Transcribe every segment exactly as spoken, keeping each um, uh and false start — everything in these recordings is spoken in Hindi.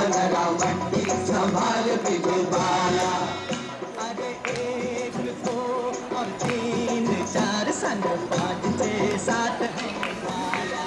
जरा बंटी संभाल बिल्कुल बाला। अरे एक दो और तीन चार संग पाँच छः सात है बाला।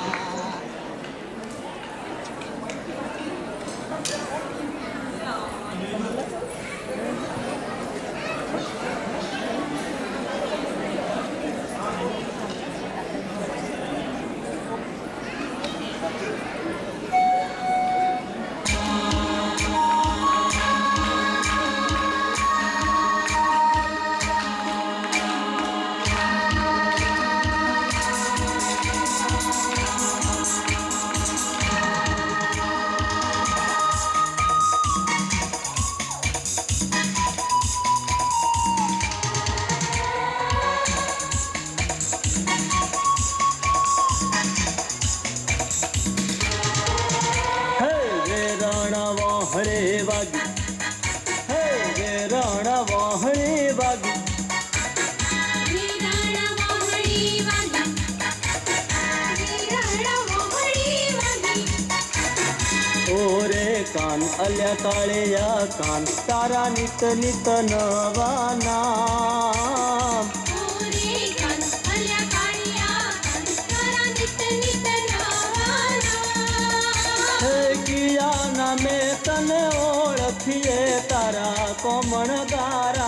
वाहणे बागी हे गे राणा वाहणे बागी गे राणा वाहणे बागी गे राणा वाहणे बागी। ओरे कान आल्या काळ्या कान तारा नित नित नवा नाम। ओरे कान आल्या काळ्या कान तारा नित नित नवा नाम। हे किया नामे तने ओळखिए तारा कोमण गारा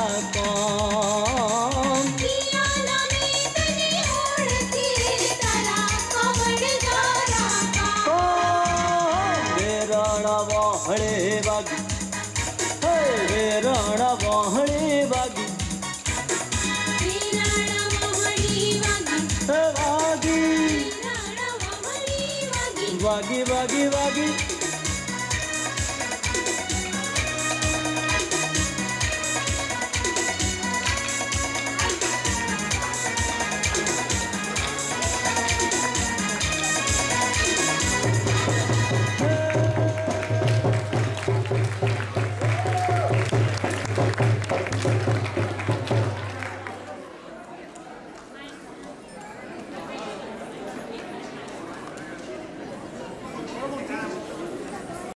कोम। किया नामे तने ओळखिए तारा कोमण गारा कोम। गे राणा वाहणे बागी हे गे राणा वाहणे बागी गे राणा वाहणे बागी हे बागी गे राणा वाहणे बागी। बागी बागी बागी